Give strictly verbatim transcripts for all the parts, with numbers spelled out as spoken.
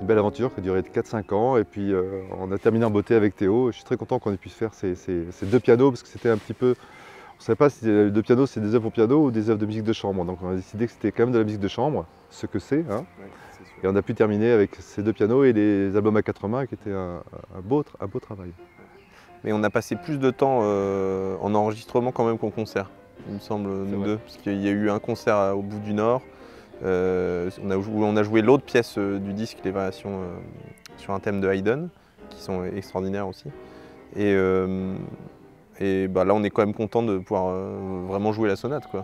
belle aventure qui a duré quatre cinq ans et puis euh, on a terminé en beauté avec Théo. Je suis très content qu'on ait pu faire ces, ces, ces deux pianos parce que c'était un petit peu... On ne savait pas si les deux pianos c'est des œuvres pour piano ou des œuvres de musique de chambre. Donc on a décidé que c'était quand même de la musique de chambre, ce que c'est. Hein. Ouais, et on a pu terminer avec ces deux pianos et les albums à quatre mains qui étaient un, un, beau, un beau travail. Mais on a passé plus de temps euh, en enregistrement quand même qu'en concert, il me semble, nous deux. Parce qu'il y a eu un concert au bout du Nord, euh, on, a, où on a joué l'autre pièce euh, du disque, les variations euh, sur un thème de Haydn, qui sont extraordinaires aussi. Et, euh, et bah, là, on est quand même content de pouvoir euh, vraiment jouer la sonate, quoi.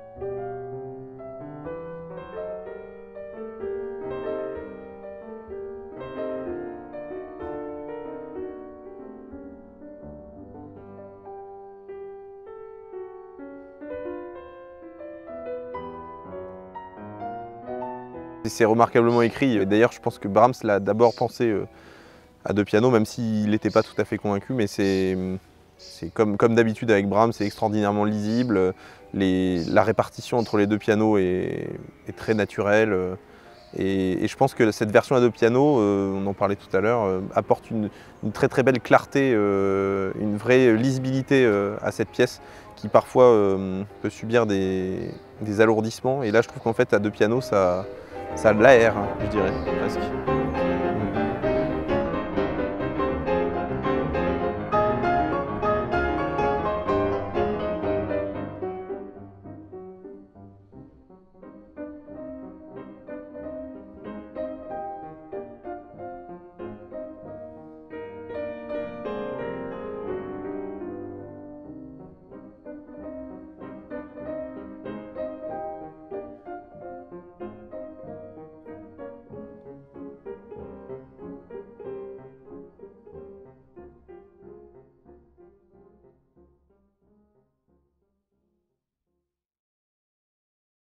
C'est remarquablement écrit. D'ailleurs, je pense que Brahms l'a d'abord pensé à deux pianos, même s'il n'était pas tout à fait convaincu. Mais c'est comme, comme d'habitude avec Brahms, c'est extraordinairement lisible. Les, la répartition entre les deux pianos est, est très naturelle. Et, et je pense que cette version à deux pianos, euh, on en parlait tout à l'heure, euh, apporte une, une très très belle clarté, euh, une vraie lisibilité euh, à cette pièce qui parfois euh, peut subir des, des alourdissements. Et là, je trouve qu'en fait, à deux pianos, ça, ça l'aère, je dirais, presque.